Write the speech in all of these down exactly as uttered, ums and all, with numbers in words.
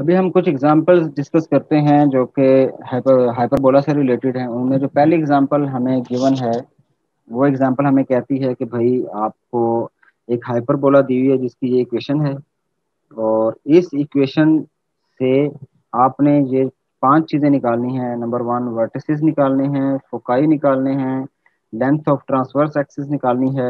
अभी हम कुछ एग्जांपल्स डिस्कस करते हैं जो कि हाइपर हाइपरबोला से रिलेटेड हैं। उनमें जो पहली एग्जांपल हमें गिवन है वो एग्जांपल हमें कहती है कि भाई आपको एक हाइपरबोला दी हुई है जिसकी ये इक्वेशन है, और इस इक्वेशन से आपने ये पांच चीज़ें निकालनी हैं। नंबर वन, वर्टिसेस निकालने हैं, फोकाई निकालने हैं, लेंथ ऑफ ट्रांसवर्स एक्सिस निकालनी है,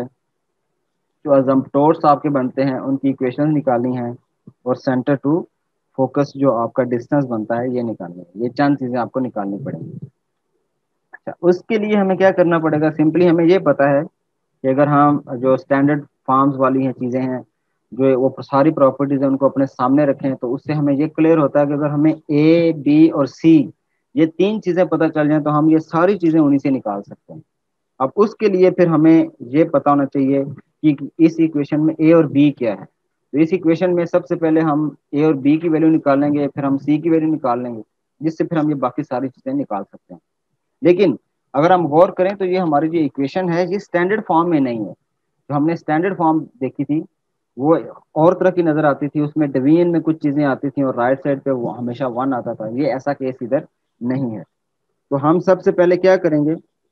जो अजम्पटोर्स आपके बनते हैं उनकी इक्वेशन निकालनी है, और सेंटर टू फोकस जो आपका डिस्टेंस बनता है ये निकालनी है। ये चंद चीज़ें आपको निकालनी पड़ेंगी। अच्छा, उसके लिए हमें क्या करना पड़ेगा? सिंपली हमें ये पता है कि अगर हम जो स्टैंडर्ड फॉर्म्स वाली हैं चीज़ें हैं, जो वो सारी प्रॉपर्टीज हैं उनको अपने सामने रखें, तो उससे हमें ये क्लियर होता है कि अगर हमें ए बी और सी ये तीन चीज़ें पता चल जाएं तो हम ये सारी चीज़ें उन्हीं से निकाल सकते हैं। अब उसके लिए फिर हमें ये पता होना चाहिए कि इस इक्वेशन में ए और बी क्या है। तो इस इक्वेशन में सबसे पहले हम ए और बी की वैल्यू निकाल लेंगे, फिर हम सी की वैल्यू निकाल लेंगे, जिससे फिर हम ये बाकी सारी चीज़ें निकाल सकते हैं। लेकिन अगर हम गौर करें तो ये हमारी जो इक्वेशन है ये स्टैंडर्ड फॉर्म में नहीं है। जो हमने स्टैंडर्ड फॉर्म देखी थी वो और तरह की नजर आती थी, उसमें डिवीजन में कुछ चीजें आती थी और राइट साइड पे वो हमेशा वन आता था। ये ऐसा केस इधर नहीं है। तो हम सबसे पहले क्या करेंगे,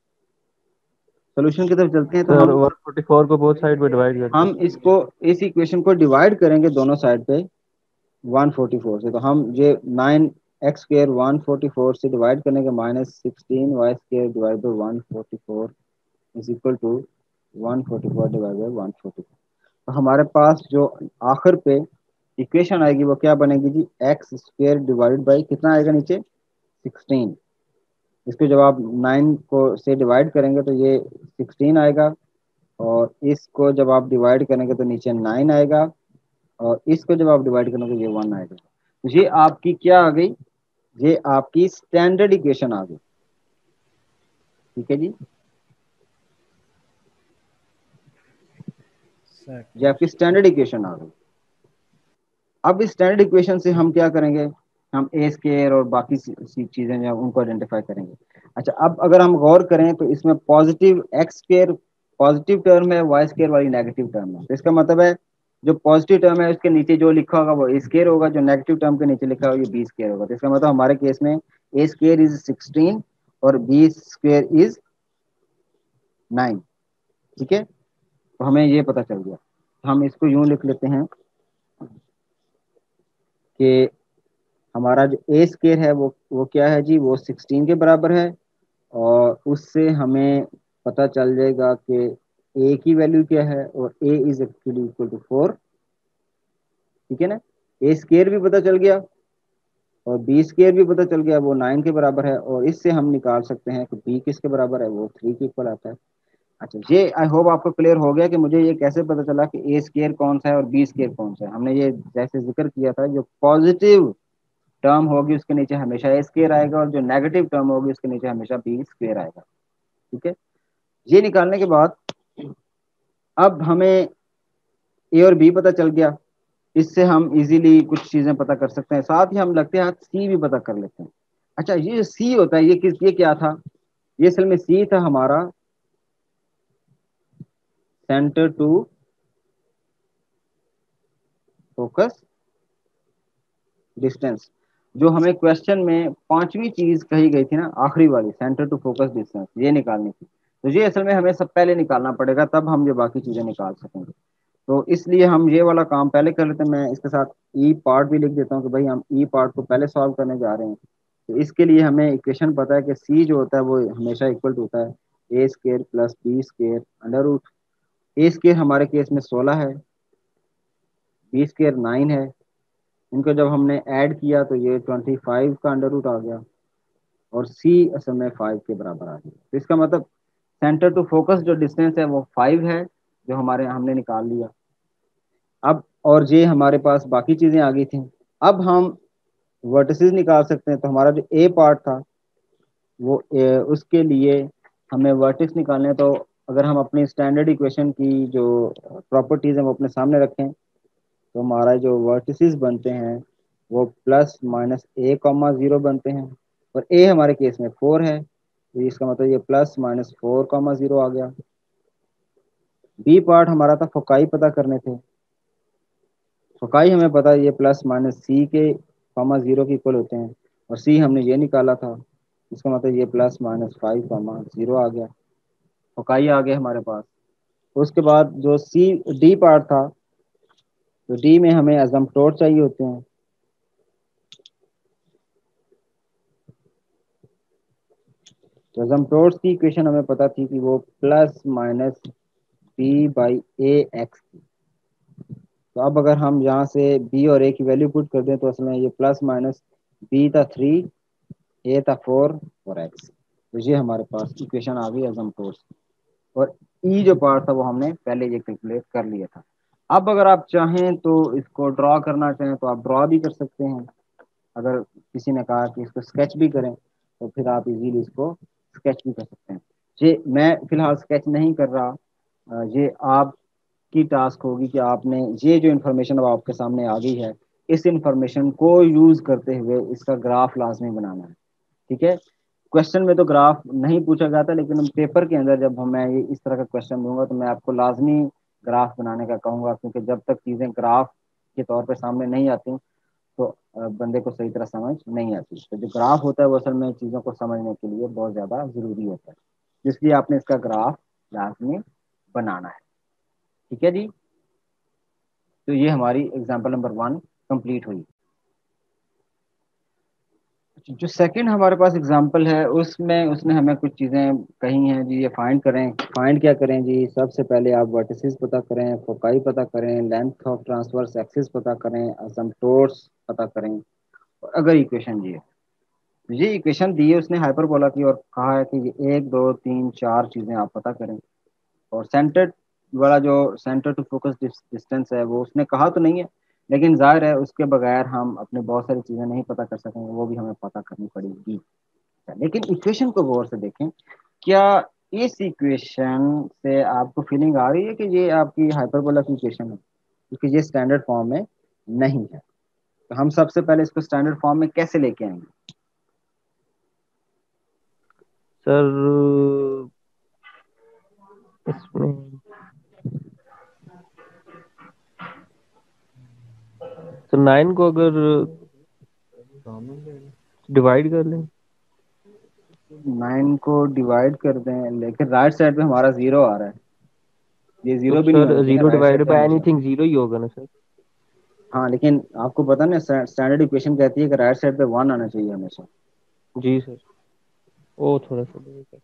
सोल्यूशन की तरफ चलते हैं। तो सर हम वन फोर्टी फोर को बोथ साइड में डिवाइड करते हम हैं। इसको इस इक्वेशन को डिवाइड करेंगे दोनों साइड पे वन फोर्टी फोर से। तो हम ये nine x square one forty four से डिवाइड करने के minus sixteen y square divide by one forty four is equal to one forty four divide by one forty four. तो हमारे पास जो आखिर पे इक्वेशन आएगी वो क्या बनेगी जी? एक्स स्क्र डिवाइड बाई कितना आएगा नीचे? सिक्सटीन। इसको जब आप नाइन को से डिवाइड करेंगे तो ये सिक्सटीन आएगा, और इसको जब आप डिवाइड करेंगे तो नीचे नाइन आएगा, और इसको जब आप डिवाइड करेंगे तो ये वन आएगा। तो ये आपकी क्या आ गई? ये आपकी स्टैंडर्ड इक्वेशन आ गई। ठीक है जी, ये आपकी स्टैंडर्ड इक्वेशन आ गई। अब इस स्टैंडर्ड इक्वेशन से हम क्या करेंगे? हम ए स्केयर और बाकी सी चीजें जो हैं, उनको आइडेंटिफाई करेंगे। अच्छा, अब अगर हम गौर करें तो इसमें positive x square positive term है, वाई स्केयर वाली नेगेटिव टर्म है। तो इसका मतलब है जो पॉजिटिव टर्म है उसके नीचे जो लिखा होगा वो ए स्केयर होगा, जो नेगेटिव टर्म के नीचे लिखा होगा ये बी स्केयर होगा। तो इसका मतलब हमारे केस में ए स्केयर इज सिक्सटीन और बी स्केयर इज नाइन। ठीक है, तो हमें ये पता चल गया। तो हम इसको यूं लिख लेते हैं कि हमारा जो ए स्केयर है वो वो क्या है जी? वो सिक्सटीन के बराबर है, और उससे हमें पता चल जाएगा कि ए की वैल्यू क्या है, और a is actually equal to four. ठीक है ना, ए स्केयर भी पता चल गया और बी स्केयर भी पता चल गया, वो नाइन के बराबर है, और इससे हम निकाल सकते हैं कि बी किसके बराबर है? वो थ्री के इक्वल आता है। अच्छा, ये आई होप आपको क्लियर हो गया कि मुझे ये कैसे पता चला कि ए स्केयर कौन सा है और बी स्केयर कौन सा है। हमने ये जैसे जिक्र किया था, जो पॉजिटिव टर्म होगी उसके नीचे हमेशा ए स्क्वायर आएगा, और जो नेगेटिव टर्म होगी उसके नीचे हमेशा बी स्क्वायर आएगा। ठीक है, ये निकालने के बाद अब हमें ए और बी पता चल गया। इससे हम इजीली कुछ चीजें पता कर सकते हैं, साथ ही हम लगते हाथ सी भी पता कर लेते हैं। अच्छा, ये सी होता है, ये किस ये क्या था? ये असल में सी था हमारा सेंटर टू फोकस डिस्टेंस। जो हमें क्वेश्चन में पांचवी चीज कही गई थी ना, आखिरी वाली, सेंटर टू फोकस डिस्टेंस, ये निकालनी थी। तो ये असल में हमें सब पहले निकालना पड़ेगा, तब हम ये बाकी चीजें निकाल सकेंगे। तो इसलिए हम ये वाला काम पहले कर लेते हैं। मैं इसके साथ ई पार्ट भी लिख देता हूँ कि भाई हम ई पार्ट को पहले सॉल्व करने जा रहे हैं। तो इसके लिए हमें इक्वेशन पता है कि सी जो होता है वो हमेशा इक्वल टू होता है a square plus b square under root. A square हमारे केस में सोलह है, बी स्केयर नाइन है। इनको जब हमने ऐड किया तो ये ट्वेंटी फाइव का अंडर रूट आ गया, और सी असल में फाइव के बराबर आ गया। तो इसका मतलब सेंटर टू फोकस जो डिस्टेंस है वो फाइव है, जो हमारे हमने निकाल लिया। अब और ये हमारे पास बाकी चीजें आ गई थी। अब हम वर्टिसेस निकाल सकते हैं। तो हमारा जो ए पार्ट था वो ए, उसके लिए हमें वर्टिस निकालने हैं। तो अगर हम अपनी स्टैंडर्ड इक्वेशन की जो प्रॉपर्टीज हैं वो अपने सामने रखें, तो हमारा जो वर्टिसेस बनते हैं वो plus minus a comma zero बनते हैं, और ए हमारे केस में फोर है, तो इसका मतलब ये plus minus four comma zero आ गया। बी पार्ट हमारा था फोकाई पता करने थे। फोकाई हमें पता है ये प्लस माइनस सी के कॉमा जीरो के इक्वल होते हैं, और सी हमने ये निकाला था, इसका मतलब ये plus minus five comma zero आ गया, फोकाई आ गया हमारे पास। उसके बाद जो सी डी पार्ट था, तो डी में हमें एजम्पटोर चाहिए होते हैं। तो एजम्पटोर्स की इक्वेशन हमें पता थी कि वो plus minus b by a x थी। तो अब अगर हम यहाँ से बी और ए की वैल्यू पुट कर दें तो असल में ये प्लस माइनस बी था थ्री, ए था फोर और एक्स, तो ये हमारे पास इक्वेशन आ गई एजम्पटोर्स। और ई जो पार्ट था वो हमने पहले ये कैलकुलेट कर लिया था। अब अगर आप चाहें तो इसको ड्रॉ करना चाहें तो आप ड्रॉ भी कर सकते हैं। अगर किसी ने कहा कि इसको स्केच भी करें तो फिर आप इजीली इसको स्केच भी कर सकते हैं। ये मैं फिलहाल स्केच नहीं कर रहा, अ, ये आपकी टास्क होगी कि आपने ये जो इन्फॉर्मेशन अब आपके सामने आ गई है, इस इंफॉर्मेशन को यूज करते हुए इसका ग्राफ लाजमी बनाना है। ठीक है, क्वेश्चन में तो ग्राफ नहीं पूछा गया था, लेकिन पेपर के अंदर जब मैं ये इस तरह का क्वेश्चन दूंगा तो मैं आपको लाजमी ग्राफ बनाने का कहूंगा, क्योंकि जब तक चीज़ें ग्राफ के तौर पे सामने नहीं आती तो अ, बंदे को सही तरह समझ नहीं आती। तो जो ग्राफ होता है वो असल में चीज़ों को समझने के लिए बहुत ज़्यादा ज़रूरी होता है, इसलिए आपने इसका ग्राफ लाजमी बनाना है। ठीक है जी, तो ये हमारी एग्जाम्पल नंबर वन कंप्लीट हुई। जो सेकंड हमारे पास एग्जांपल है उसमें उसने हमें कुछ चीज़ें कही हैं जी, ये फाइंड करें। फाइंड क्या करें जी, सबसे पहले आप वर्टिसेस पता करें, फोकाई पता करें, लेंथ ऑफ ट्रांसवर्स एक्सिस पता करें, असमटोर्स पता करें, और अगर इक्वेशन जी है, ये इक्वेशन दी है उसने हाइपरबोला की, और कहा है कि ये एक दो तीन चार चीज़ें आप पता करें। और सेंटर वाला जो सेंटर टू फोकस डिस्टेंस है वो उसने कहा तो नहीं है, लेकिन जाहिर है उसके बगैर हम अपने बहुत सारी चीज़ें नहीं पता कर सकेंगे, वो भी हमें पता करनी पड़ेगी। लेकिन इक्वेशन को गौर से देखें, क्या इस इक्वेशन से आपको फीलिंग आ रही है कि ये आपकी हाइपरबोला की इक्वेशन है, क्योंकि ये स्टैंडर्ड फॉर्म में नहीं है। तो हम सबसे पहले इसको स्टैंडर्ड फॉर्म में कैसे लेके आएंगे? सर इसमें तो नाइन को अगर डिवाइड कर लें। नाइन को डिवाइड कर दें, लेकिन राइट साइड पे हमारा जीरो आ रहा है, ये तो जीरो भी नहीं होना सर चाहिए ना, जीरो राइट साइड डिवाइडेड पे बाय हमेशा। एनीथिंग जीरो ही होगा ना सर। हाँ, लेकिन आपको पता ना स्टैंडर्ड इक्वेशन कहती है कि राइट साइड पे वन आना चाहिए हमेशा। जी सर, वो थोड़ा सा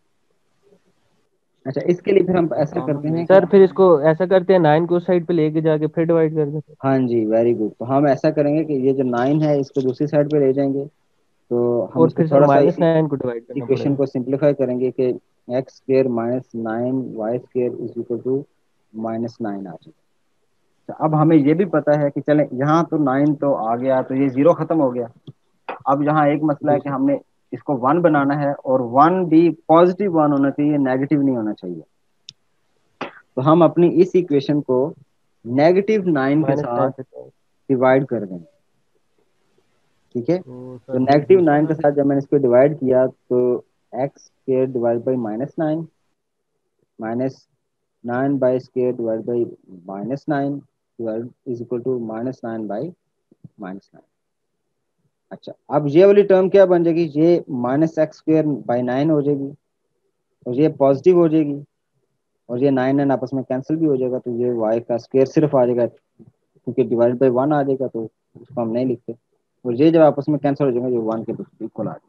अच्छा, इसके लिए फिर हम ऐसा करते हैं कि सर फिर इसको ऐसा करते हैं, नाइन को उस साइड पे लेके जाके फिर डिवाइड कर दें सर। हाँ जी, वेरी गुड, तो हम ऐसा करेंगे कि ये जो नाइन है इसको दूसरी साइड पे ले जाएंगे। तो हम और इसको फिर सर थोड़ा सा माइनस इसी नाइन को डिवाइड करना इक्वेशन पड़ेगा। को सिंप्लीफाई करेंगे कि x square minus nine y square is equal to minus nine आ जाए। तो अब हमें ये भी पता है कि चलें, यहाँ तो नाइन तो आ गया तो ये जीरो खत्म हो गया। अब यहाँ एक मसला जी है कि सर। हमने इसको वन बनाना है, और वन भी पॉजिटिव वन होना चाहिए, नेगेटिव नहीं होना चाहिए। तो हम अपनी इस इक्वेशन को नेगेटिव नाइन के माइनस नाइन साथ से तो डिवाइड कर दें। ठीक है, तो तो सर नेगेटिव ये नाइन के साथ जब मैंने इसको डिवाइड किया तो x square divide by minus nine, minus nine by square divide by minus nine divide is equal to minus nine by minus nine. अच्छा, अब ये वाली टर्म क्या बन जाएगी, ये minus x square by nine हो जाएगी, और ये पॉजिटिव हो जाएगी, और ये नाइन नाइन आपस में कैंसिल भी हो जाएगा, तो ये वाई का स्क्वायर सिर्फ आ जाएगा, क्योंकि डिवाइड बाई वन आ जाएगा तो उसको हम नहीं लिखते। और ये जब आपस में कैंसिल हो जाएगा ये वन के इक्वल आ जाएगा।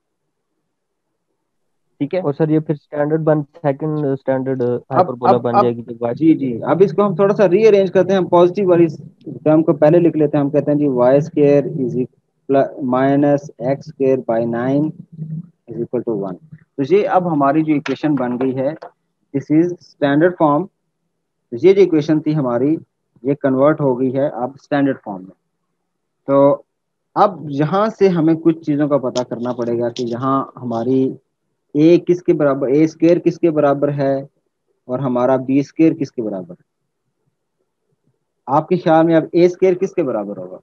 ठीक है, और सर ये फिर स्टैंडर्ड बन सेकंड स्टैंडर्ड अब हाइपरबोला अब बन अब जाएगी जब वाई जी स्क्वायर जी, करेंगे। अब इसको हम थोड़ा सा रीअरेंज करते हैं, हम पॉजिटिव वाली टर्म को पहले लिख लेते हैं। हम कहते हैं जी y square is minus x square by nine is equal to one. तो ये अब हमारी जो इक्वेशन बन गई है, दिस इज स्टैंडर्ड फॉर्म। तो ये जो इक्वेशन थी हमारी, ये कन्वर्ट हो गई है अब स्टैंडर्ड फॉर्म में। तो अब यहाँ से हमें कुछ चीज़ों का पता करना पड़ेगा कि यहाँ हमारी ए किसके बराबर, ए स्क्र किसके बराबर है, और हमारा बी स्क्र किसके बराबर है। आपके ख्याल में अब ए स्क्र किसके बराबर होगा?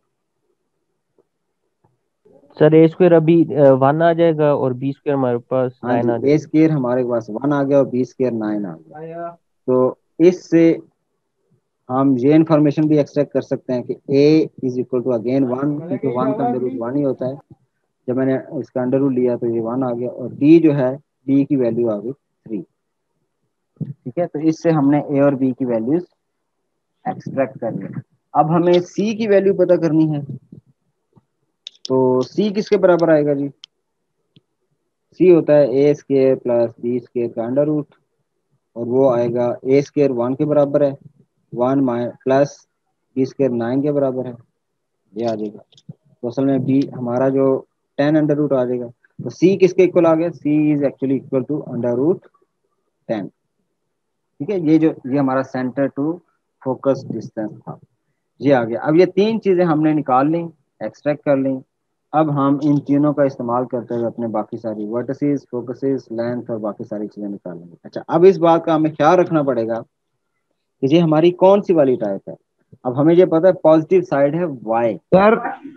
सर ए स्क्वायर अभी वन आ जाएगा और बी स्क्वायर हमारे पास हाँ नाइन जी, आ ए जाएगा। स्क्र हमारे पास वन आ गया और बी स्क्र नाइन आ गया। तो इससे हम ये इंफॉर्मेशन भी एक्सट्रैक्ट कर सकते हैं कि a is equal to again one, क्योंकि वन का अंडर रूट वन ही होता है। जब मैंने इसका अंडर रूट लिया तो ये वन आ गया, और डी जो है, डी की वैल्यू आ गई थ्री। ठीक है, तो इससे हमने ए और बी की वैल्यूज एक्सट्रैक्ट कर लिया। अब हमें सी की वैल्यू पता करनी है, तो सी किसके बराबर आएगा जी? सी होता है a square plus b square का अंडर रूट, और वो आएगा ए स्केयर वन के बराबर है, one plus b square nine के बराबर है, ये आ जाएगा। तो असल में बी हमारा जो टेन अंडर रूट आ जाएगा। तो सी किसके इक्वल आ गया? C is actually equal to under root ten. ठीक है, ये जो ये हमारा सेंटर टू फोकस डिस्टेंस था, ये आ गया। अब ये तीन चीजें हमने निकाल ली, एक्सट्रैक्ट कर ली। अब हम इन तीनों का इस्तेमाल करते हुए अपने बाकी सारी वर्टिसेस, फोकसेस, लेंथ और बाकी सारी चीजें निकाल लेंगे। अच्छा, अब इस बात का हमें ख्याल रखना पड़ेगा कि ये हमारी कौन सी वाली टाइप है। अब हमें ये पता है पॉजिटिव साइड है वाई, सर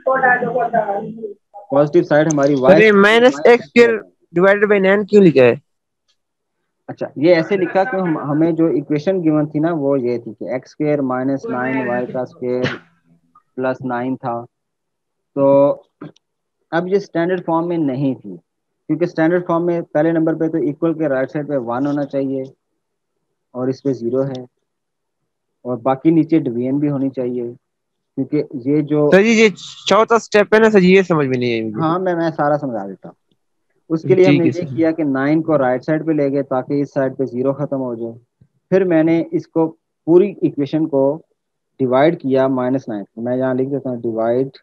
पॉजिटिव साइड हमारी सर वाई ये साइड है, minus y x axis square रहता है। डिवाइडेड बाई नाइन क्यों लिखा है? अच्छा, ये ऐसे लिखा कि हम हमें जो इक्वेशन गिवन थी ना वो ये थी कि x square minus nine y का स्क्र प्लस नाइन था। तो अब ये स्टैंडर्ड फॉर्म में नहीं थी, क्योंकि स्टैंडर्ड फॉर्म में पहले नंबर पे तो इक्वल के राइट साइड पे वन होना चाहिए और इस पे जीरो है, और बाकी नीचे डिवीजन भी होनी चाहिए, क्योंकि ये जो, सर जी ये चौथा स्टेप है ना सर, ये समझ में नहीं आई मुझे। हाँ मैं मैं सारा समझा देता हूँ। उसके लिए ठीक हमने है ये सर। किया कि नाइन को राइट साइड पे ले गए ताकि इस साइड पे जीरो खत्म हो जाए। फिर मैंने इसको पूरी इक्वेशन को डिवाइड किया माइनस नाइन, मैं यहाँ लिख देता हूँ divide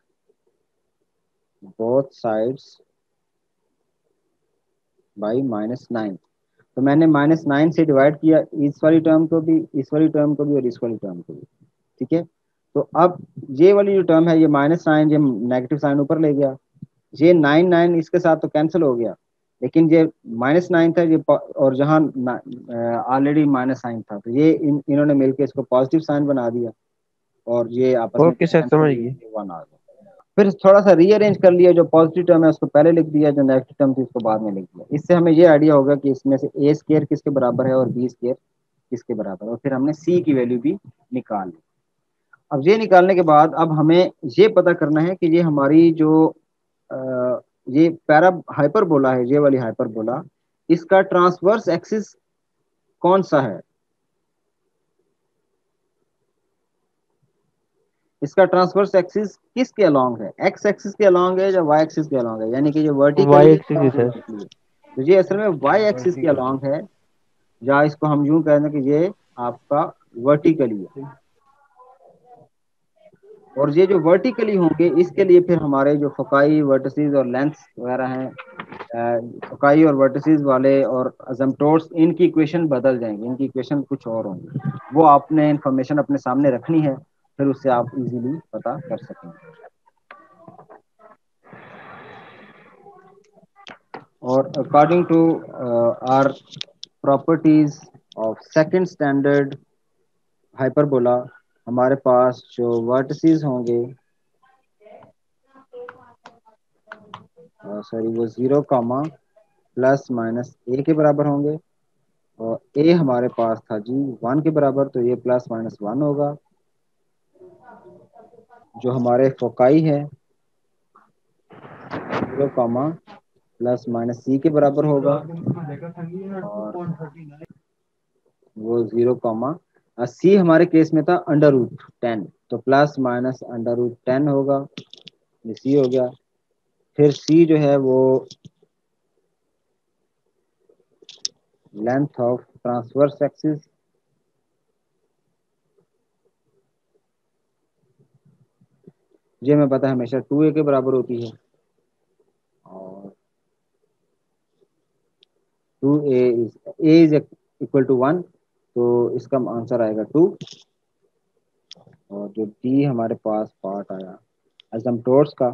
both sides by minus nine. तो मैंने माइनस नाइन से डिवाइड किया इस वाली टर्म को भी, इस वाली टर्म को भी और इस वाली टर्म को भी। ठीक है, तो अब ये वाली जो टर्म है ये माइनस नाइन, ये नेगेटिव साइन ऊपर ले गया, ये नाइन नाइन इसके साथ तो कैंसिल हो गया, लेकिन ये माइनस नाइन था ये प- और जहाँ ऑलरेडी माइनस साइन था, तो ये इन, इन्होंने मिलकर इसको पॉजिटिव साइन बना दिया, और ये आपस में ओके सर कैंसिल समझ हुए, गए। ये वन आ गया। फिर थोड़ा सा रीअरेंज कर लिया, जो पॉजिटिव टर्म है उसको पहले लिख दिया, जो नेगेटिव टर्म थी उसको बाद में लिख दिया। इससे हमें ये आइडिया होगा कि इसमें से ए स्केयर किसके बराबर है और बी स्केयर किसके बराबर है, और फिर हमने सी की वैल्यू भी निकाल ली। अब ये निकालने के बाद अब हमें ये पता करना है कि ये हमारी जो अ, ये पैरा हाइपरबोला है, ये वाली हाइपरबोला, इसका ट्रांसवर्स एक्सिस कौन सा है? इसका ट्रांसवर्स एक्सिस किसके अलोंग है? एक्स एक्सिस के अलोंग है या वाई एक्सिस के अलोंग है? यानी कि ये वाई वर्टिकली है एक्सिस या है सर। हॉरिजॉन्टली है? तो ये असल में वाई एक्सिस के अलोंग है, या इसको हम यूं कह दें कि ये आपका वर्टिकली है। और ये जो वर्टिकली होंगे इसके लिए फिर हमारे जो फोकाई, वर्टिसेस और लेंथ्स वगैरह हैं, फोकाई और वर्टिसेस वाले और अजम्प्टोर्स, इनकी इक्वेशन बदल जाएंगे, इनकी इक्वेशन कुछ और होंगी। वो आपने इंफॉर्मेशन अपने सामने रखनी है, फिर उससे आप इजीली पता कर सकेंगे। और according to our properties of second standard hyperbola, हमारे पास जो वर्टिसेस होंगे, सॉरी वो zero comma plus minus a के बराबर होंगे, और ए हमारे पास था जी वन के बराबर, तो ये प्लस माइनस वन होगा। जो हमारे फोकाई है zero comma plus minus c के बराबर होगा, और वो जीरो कामा सी हमारे केस में था अंडर रूट टेन, तो plus minus under root ten होगा, ये सी हो गया। फिर सी जो है वो लेंथ ऑफ ट्रांसवर्स एक्सिस, ये हमें पता है हमेशा टू ए के बराबर होती है, और two a is a is equal to one, तो इसका आंसर आएगा टू। और जो डी हमारे पास पार्ट आया एसिम्प्टोट्स का,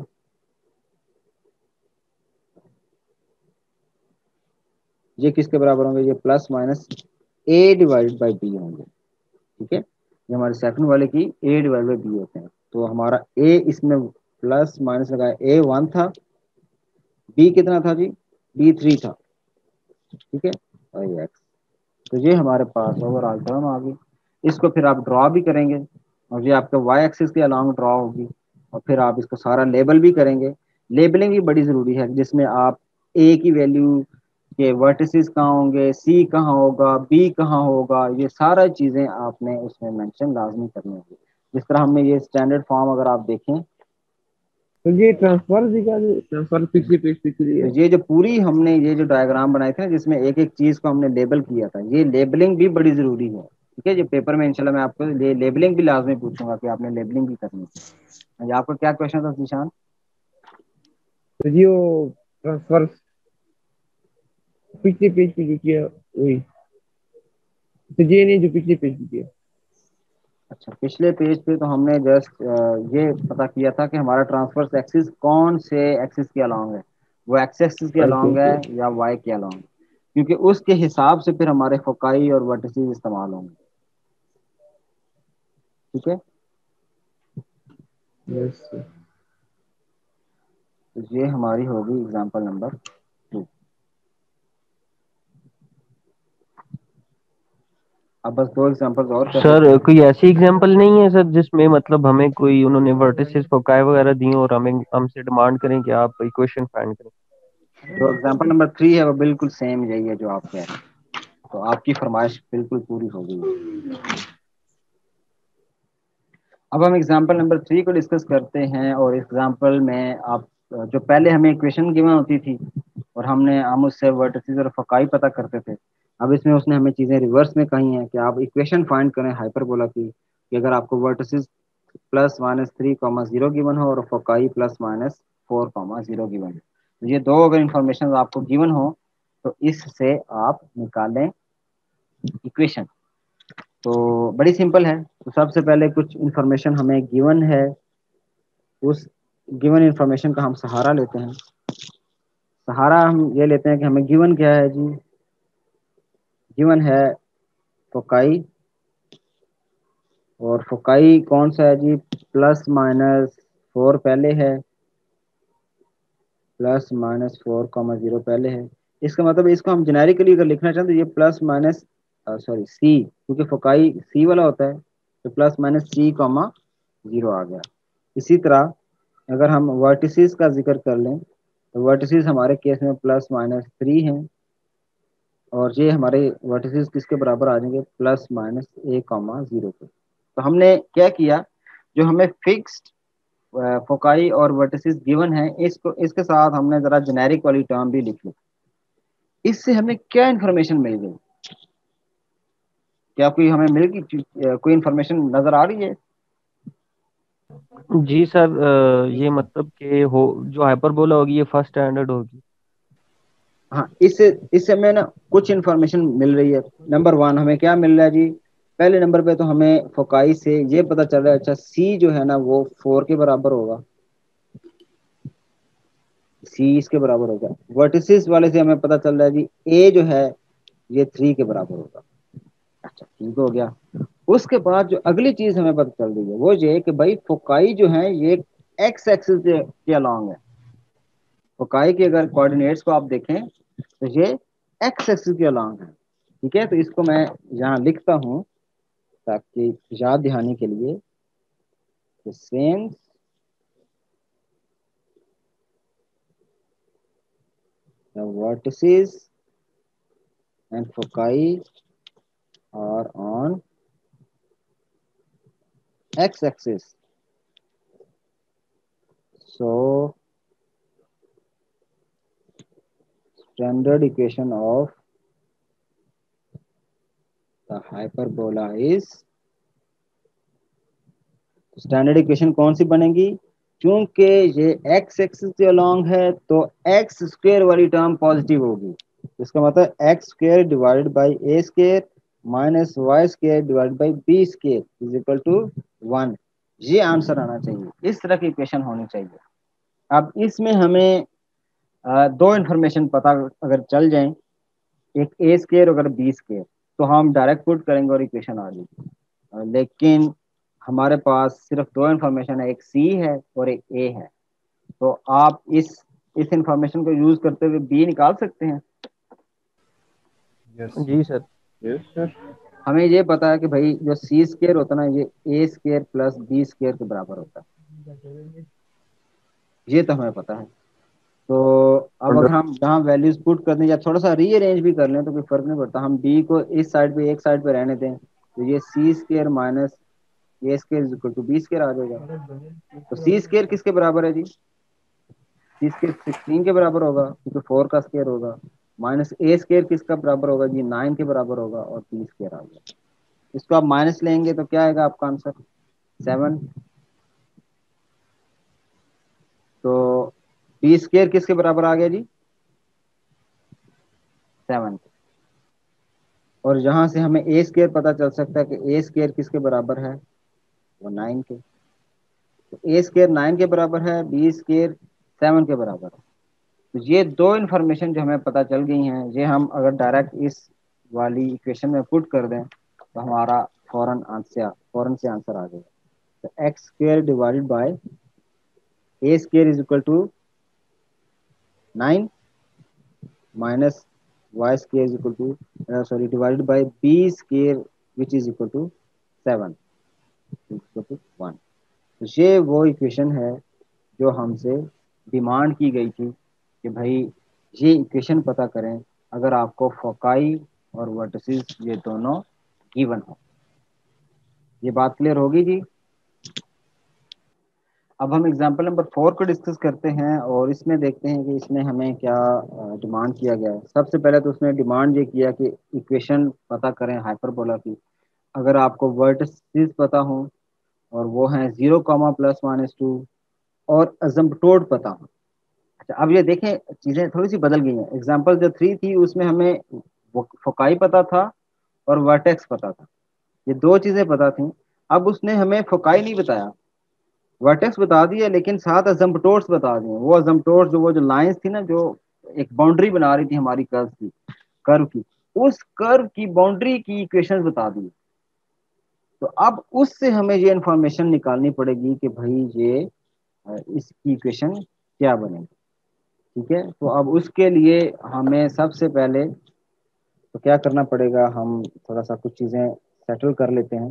ये किसके बराबर होंगे? ये plus minus a divided by b होंगे। ठीक है, ये हमारे सेकंड वाले की ए डिवाइड बाई बी होते हैं, तो हमारा ए इसमें प्लस माइनस लगाया, ए वन था, बी कितना था जी? बी थ्री था। ठीक है, और ये एक्स, तो ये हमारे पास ओवरऑल टर्म आ गई। इसको फिर आप ड्रॉ भी करेंगे और ये आपका वाई एक्सिस के अलॉन्ग ड्रॉ होगी, और फिर आप इसको सारा लेबल भी करेंगे। लेबलिंग भी बड़ी ज़रूरी है, जिसमें आप ए की वैल्यू के वर्टिसेस कहाँ होंगे, सी कहाँ होगा, बी कहाँ होगा, ये सारा चीज़ें आपने उसमें मेंशन लाजमी करनी होगी। जिस तरह हमने ये स्टैंडर्ड फॉर्म अगर आप देखें, तो ये ट्रांसफर दिखा दे, ट्रांसफर पिछली पेज पिछली तो है। ये जो पूरी हमने ये जो डायग्राम बनाए थे ना, जिसमें एक एक चीज़ को हमने लेबल किया था, ये लेबलिंग भी बड़ी ज़रूरी है। ठीक है, ये पेपर में इंशाल्लाह मैं आपको ले, लेबलिंग भी लाजमी पूछूंगा कि आपने लेबलिंग भी करनी है। आपका क्या क्वेश्चन था निशान? तो जी वो ट्रांसफर पिछले पेज पे जो किया वही, तो ये नहीं जो पिछले पेज पे किया। अच्छा, पिछले पेज पे तो हमने जस्ट ये पता किया था कि हमारा ट्रांसवर्स एक्सिस कौन से एक्सिस के अलॉन्ग है, वो एक्स एक्सिस के ओके अलॉन्ग है ओके। या वाई के अलॉन्ग, क्योंकि उसके हिसाब से फिर हमारे फोकाई और वर्टिसेस इस्तेमाल होंगे। ठीक है, यस सर। तो ये हमारी होगी एग्जांपल नंबर टू। अब बस दो एग्जांपल्स और कर सर देते हैं। कोई ऐसी एग्जांपल नहीं है सर जिसमें मतलब हमें कोई उन्होंने वर्टिसेस फोकाई वगैरह दिए और हमें हमसे डिमांड करें कि आप इक्वेशन फाइंड करें? जो एग्जांपल नंबर थ्री है वो बिल्कुल सेम यही है जो आप कह रहे हैं, तो आपकी फरमाइश बिल्कुल पूरी हो गई है। अब हम एग्जांपल नंबर थ्री को डिस्कस करते हैं, और एग्जांपल में आप जो पहले हमें इक्वेशन गिवन होती थी और हमने हम उससे वर्टिसेस और फोकाई पता करते थे, अब इसमें उसने हमें चीज़ें रिवर्स में कही हैं कि आप इक्वेशन फाइंड करें हाइपरबोला की, कि अगर आपको vertices plus minus three comma zero given हो और foci plus minus four comma zero given हो, तो ये दो अगर इंफॉर्मेशन आपको गिवन हो तो इससे आप निकालें इक्वेशन। तो बड़ी सिंपल है, तो सबसे पहले कुछ इंफॉर्मेशन हमें गिवन है, उस गिवन इंफॉर्मेशन का हम सहारा लेते हैं। सहारा हम ये लेते हैं कि हमें गिवन क्या है जी, गिवन है फोकाई, और फोकाई कौन सा है जी, प्लस माइनस फोर पहले है, plus minus four comma zero पहले है। इसका मतलब इसको हम जेनेरिकली अगर लिखना चाहें तो ये प्लस माइनस सॉरी सी, क्योंकि फोकाई सी वाला होता है, तो plus minus c comma zero आ गया। इसी तरह अगर हम वर्टिसेस का जिक्र कर लें तो वर्टिसेस हमारे केस में प्लस माइनस थ्री हैं, और ये हमारे वर्टिसेस किसके बराबर आ जाएंगे, plus minus a comma zero पे। तो हमने क्या किया, जो हमें फिक्स्ड फोकाई और वर्टिसेस गिवन है, इसको इसके साथ हमने जरा जेनेरिक वाली टर्म भी लिख ली। इससे हमें क्या इन्फॉर्मेशन मिल गई, क्या कोई हमें मिल गई, कोई इन्फॉर्मेशन नजर आ रही है? जी सर, अ, ये मतलब कि हो जो हाइपरबोला होगी ये फर्स्ट स्टैंडर्ड होगी। हाँ, इससे इससे हमें ना कुछ इन्फॉर्मेशन मिल रही है। नंबर वन हमें क्या मिल रहा है जी, पहले नंबर पे तो हमें फोकाई से ये पता चल रहा है, अच्छा सी जो है ना वो फोर के बराबर होगा, सी इसके बराबर होगा। वर्टिसेस वाले से हमें पता चल रहा है जी ए जो है ये थ्री के बराबर होगा। अच्छा, ठीक हो गया। उसके बाद जो अगली चीज हमें पता चल रही है वो ये कि भाई फोकाई जो है ये एक्स एक्सिस के, के अलॉन्ग है। फोकाई के अगर कोऑर्डिनेट्स को आप देखें तो ये एक्स एक्सिस के अलॉन्ग है। ठीक है, तो इसको मैं यहाँ लिखता हूँ ताकि याद दहानी के लिए, since the vertices and foci are on x-axis. So standard equation of the hyperbola is, standard equation कौन सी बनेगी, क्योंकि ये x एक्सिस के अलोंग है तो एक्स स्क्वायर वाली टर्म पॉजिटिव होगी। इसका मतलब x square divided by a square minus y square divided by b square is equal to one. ये आंसर आना चाहिए, इस तरह की इक्वेशन होनी चाहिए। अब इसमें हमें आ, दो इन्फॉर्मेशन पता अगर चल जाए, एक ए स्क्वायर अगर बी स्क्वायर, तो हम डायरेक्ट पुट करेंगे और इक्वेशन आ जाएगी। लेकिन हमारे पास सिर्फ दो इन्फॉर्मेशन है, एक सी है और एक ए है, तो आप इस इस इंफॉर्मेशन को यूज करते हुए बी निकाल सकते हैं। यस जी सर। Yes sir. हमें ये पता है कि भाई जो सी स्केयर होता है ना, ये a square plus b square के बराबर होता है, ये तो हमें पता है। तो अब अगर हम जहाँ वैल्यूज पुट कर दें या थोड़ा सा रीअरेंज भी कर लें तो कोई फर्क नहीं पड़ता, हम बी को इस साइड पे एक साइड पे रहने दें, तो ये c square minus a square is equal to b square आ जाएगा। तो सी स्केयर किसके बराबर है जी? सी स्केयर सिक्सटीन के बराबर होगा क्योंकि फोर का स्केयर होगा, माइनस ए स्केयर किसका बराबर होगा जी? नाइन के बराबर होगा, और बी स्केयर आ गया। इसको आप माइनस लेंगे तो क्या आएगा आपका आंसर? सेवन। तो बी स्केयर किसके बराबर आ गया जी? सेवन। और जहां से हमें ए स्केयर पता चल सकता है कि ए स्केयर किसके बराबर है? वो नाइन के। तो ए स्केयर नाइन के बराबर है, बी स्केयर सेवन के बराबर है। तो ये दो इन्फॉर्मेशन जो हमें पता चल गई हैं, ये हम अगर डायरेक्ट इस वाली इक्वेशन में पुट कर दें तो हमारा फौरन आंसर फौरन से आंसर आ जाएगा। तो x square divided by a square is equal to nine minus y square is equal to sorry divided by b square which is equal to seven equal to one. तो ये वो equation है जो हमसे demand की गई थी कि भाई ये इक्वेशन पता करें अगर आपको फोकाई और वर्टिसेस ये दोनों गिवन हो। ये बात क्लियर होगी जी? अब हम एग्जांपल नंबर फोर को डिस्कस करते हैं और इसमें देखते हैं कि इसमें हमें क्या डिमांड किया गया है। सबसे पहले तो उसने डिमांड ये किया कि इक्वेशन पता करें हाइपरबोला की, अगर आपको वर्टिसेस पता हो और वो हैं zero comma plus minus two और अजम्पटोड पता हो। अच्छा, अब ये देखें चीजें थोड़ी सी बदल गई हैं। एग्जांपल जो थ्री थी उसमें हमें फोकाई पता था और वर्टेक्स पता था, ये दो चीजें पता थी। अब उसने हमें फोकाई नहीं बताया, वर्टेक्स बता दिया, लेकिन साथ अजम्पटोड्स बता दिए। वो अजम्पटोड्स जो वो जो लाइंस थी ना, जो एक बाउंड्री बना रही थी हमारी कर्व की कर्व की उस कर्व की बाउंड्री की इक्वेशंस बता दी। तो अब उससे हमें ये इंफॉर्मेशन निकालनी पड़ेगी कि भाई ये इसकी इक्वेशन क्या बनेगी। ठीक है, तो अब उसके लिए हमें सबसे पहले तो क्या करना पड़ेगा, हम थोड़ा सा कुछ चीजें सेटल कर लेते हैं।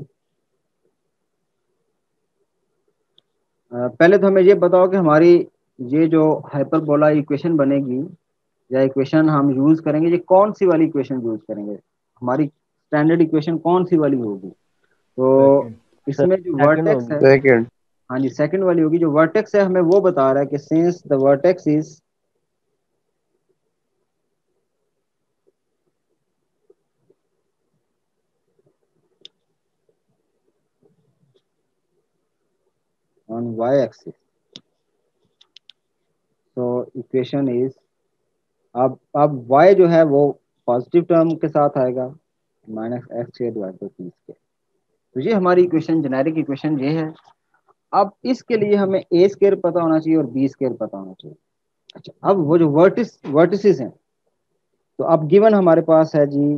पहले तो हमें ये बताओ कि हमारी ये जो हाइपरबोला इक्वेशन बनेगी या इक्वेशन हम यूज करेंगे, ये कौन सी वाली इक्वेशन यूज करेंगे? हमारी स्टैंडर्ड इक्वेशन कौन सी वाली होगी? तो सर इसमें जो सेकंड वर्टेक्स होगी। है, सेकंड। हाँ जी सेकंड वाली होगी। जो वर्टेक्स है हमें वो बता रहा है कि since the vertex is on y axis, तो इक्वेशन इज, अब अब y जो है वो पॉजिटिव टर्म के साथ आएगा, minus x square divide by p square. तो ये हमारी इक्वेशन, जेनेरिक इक्वेशन ये है। अब इसके लिए हमें ए स्क्वायर पता होना चाहिए और बी स्क्वायर पता होना चाहिए। अच्छा, अब वो जो वर्टिस वर्टिसेस हैं, तो अब गिवन हमारे पास है जी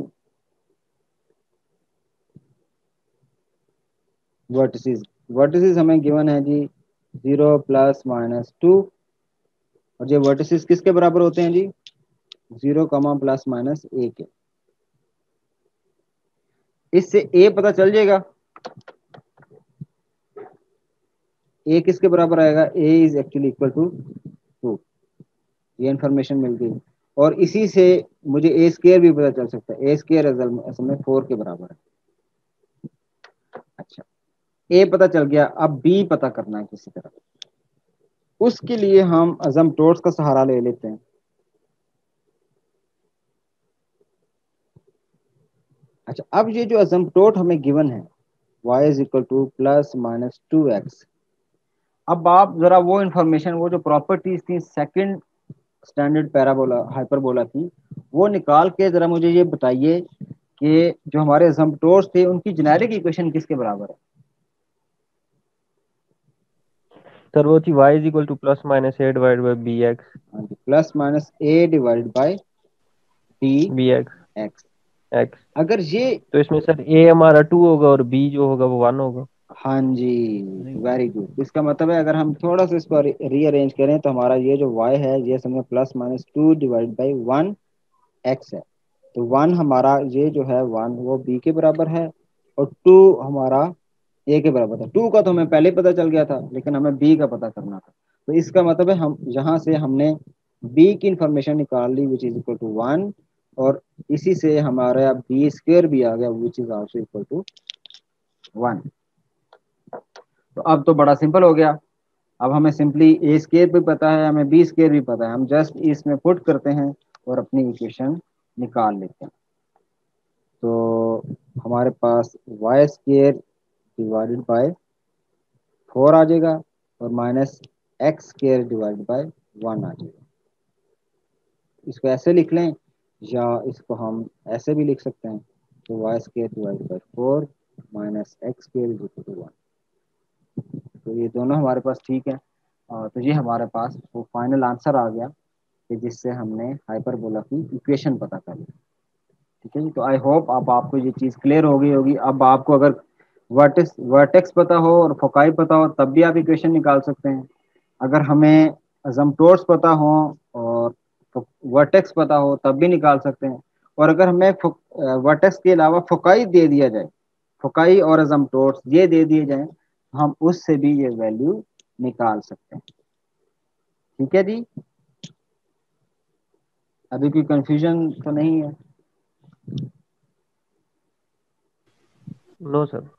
वर्टिसेस वर्टिसेस हमें गिवन है जी जीरो प्लस माइनस टू, और ये वर्टिसेस किसके बराबर होते हैं जी? Zero comma plus minus a के। इससे ए पता चल जाएगा, ए किसके बराबर आएगा? A is actually equal to two. ये इंफॉर्मेशन मिल गई, और इसी से मुझे ए स्केयर भी पता चल सकता है। ए स्केयर असल में फोर के बराबर है। अच्छा, ए पता चल गया, अब बी पता करना है किसी तरह। उसके लिए हम अजम्पटोड्स का सहारा ले लेते हैं। अच्छा, अब ये जो अजम्पटोड हमें गिवन है y is equal to plus minus two x, अब आप जरा वो इंफॉर्मेशन, वो जो प्रॉपर्टीज थी सेकंड स्टैंडर्ड पैराबोला हाइपरबोला की, वो निकाल के जरा मुझे ये बताइए कि जो हमारे अजम्पटोड्स थे उनकी जेनेरिक इक्वेशन किसके बराबर है? सर वो थी y is equal to plus minus a divide by b x. हाँ जी, plus minus a divided by d b x x. X. अगर ये, तो इसमें सर ए हमारा टू होगा और बी जो होगा वो वन होगा। हाँ जी वेरी गुड, इसका मतलब है अगर हम थोड़ा सा इसको रीअरेंज करें तो हमारा ये जो y है ये समय plus minus two divide by one x है। तो वन हमारा ये जो है वन वो बी के बराबर है और टू हमारा ए के बराबर था। टू का तो हमें पहले ही पता चल गया था, लेकिन हमें बी का पता करना था। तो इसका मतलब है हम यहाँ से हमने बी की इंफॉर्मेशन निकाल ली which is equal to one, और इसी से हमारा बी स्क्वायर भी आ गया which is also equal to one. तो अब तो बड़ा सिंपल हो गया। अब हमें सिंपली ए स्क्वायर भी पता है, हमें बी स्क्वायर भी पता है, हम जस्ट इसमें पुट करते हैं और अपनी इक्वेशन निकाल लेते हैं। तो हमारे पास y square divided by four आ जाएगा और minus x square divided by one आ जाएगा। इसको ऐसे लिख लें या इसको हम ऐसे भी लिख सकते हैं। तो y square divided by four minus x square is equal to one. तो ये दोनों हमारे पास ठीक है। और तो ये हमारे पास वो फाइनल आंसर आ गया कि जिससे हमने हाइपरबोला की इक्वेशन पता कर ली। ठीक है जी। तो आई होप अब आपको ये चीज़ क्लियर हो गई होगी। अब आपको अगर वर्टेक्स वर्टेक्स पता हो और फोकाई पता हो तब भी आप इक्वेशन निकाल सकते हैं। अगर हमें अजम्पटोर्स पता हो और वर्टेक्स पता हो तब भी निकाल सकते हैं। और अगर हमें वर्टेक्स के अलावा फोकाई दे दिया जाए, फोकाई और अजम्पटोर्स ये दे दिए जाए, हम उससे भी ये वैल्यू निकाल सकते हैं। ठीक है जी। अभी कोई कंफ्यूजन तो नहीं है? No sir.